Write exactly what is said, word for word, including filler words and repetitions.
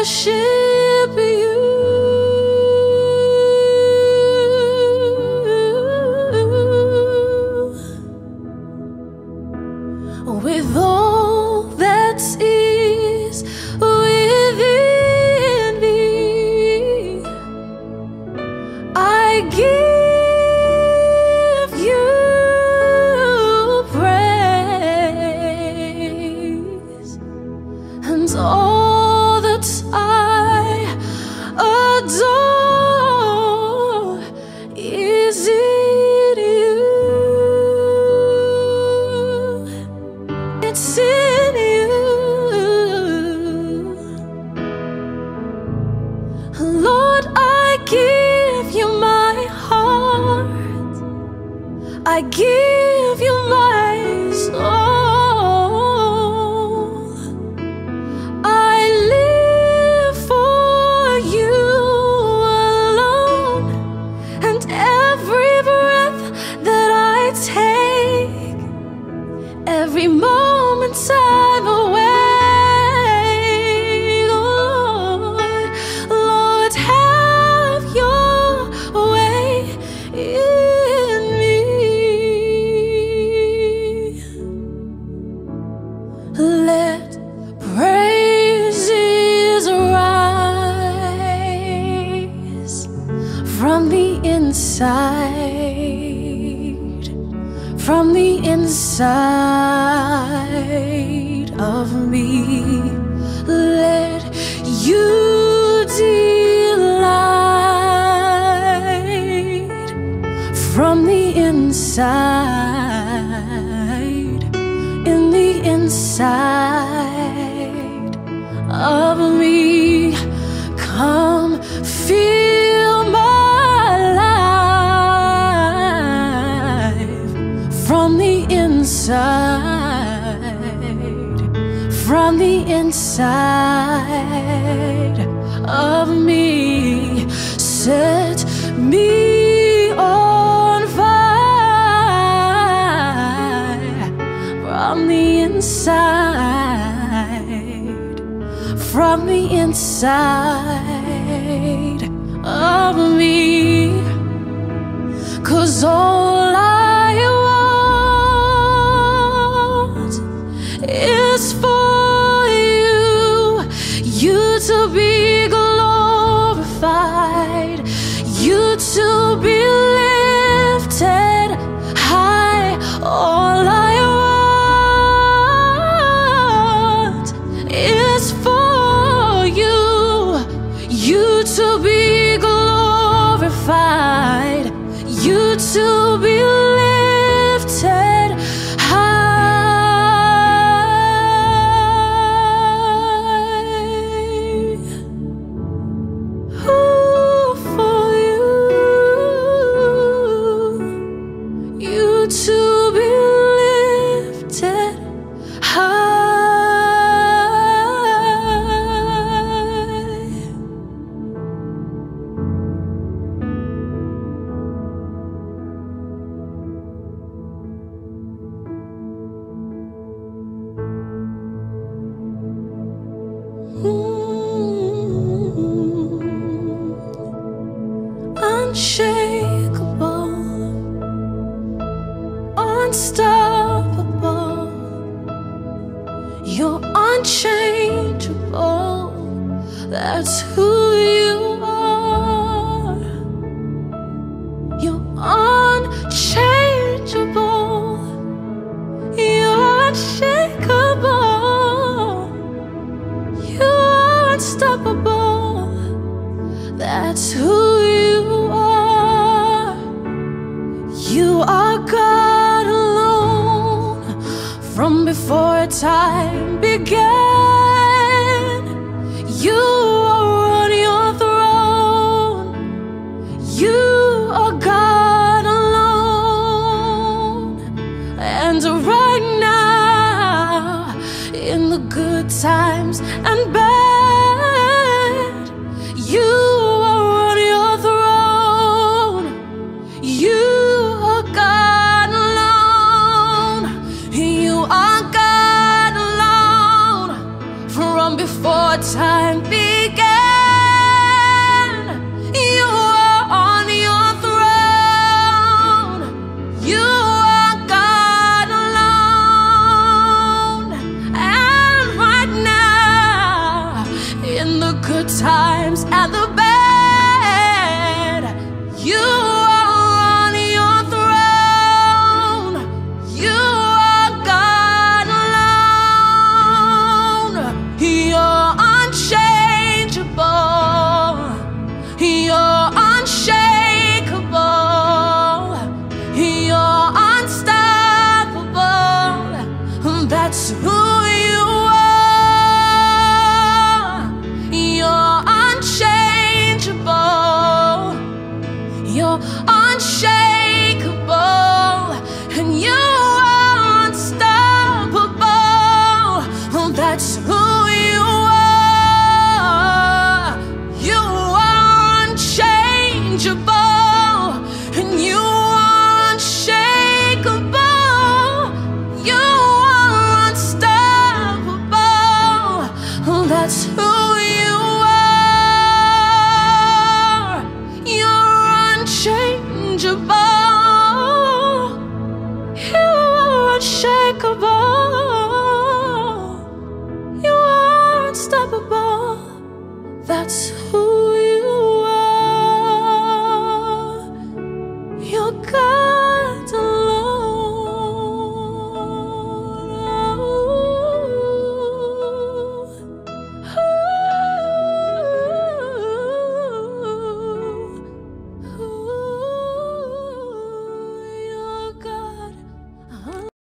worship you. With all that is within me, I give you praise, and all that I adore is in you. It's in you. Lord, I give you my heart, I give you my soul. I live for you alone, and every breath that I take, every moment I'm awake, Lord, Lord, have your way in me. Let praises rise from the inside, from the inside of me. Let you delight from the inside, in the inside of me. Come feel my life from the inside, from the inside of me. Set me on fire from the inside, from the inside of me. 'Cause all I want is for you, you to be glorified, you to be lifted high. All I want is for you, you to be glorified, you to be lifted high. Ooh, for you, you to be lifted high. Unshakable, unstoppable, you're unchangeable, that's who you are. You're unchangeable, you're unshakable, you're unstoppable, that's who you are. You are God alone, from before time began. You are on your throne. good times and the bad. You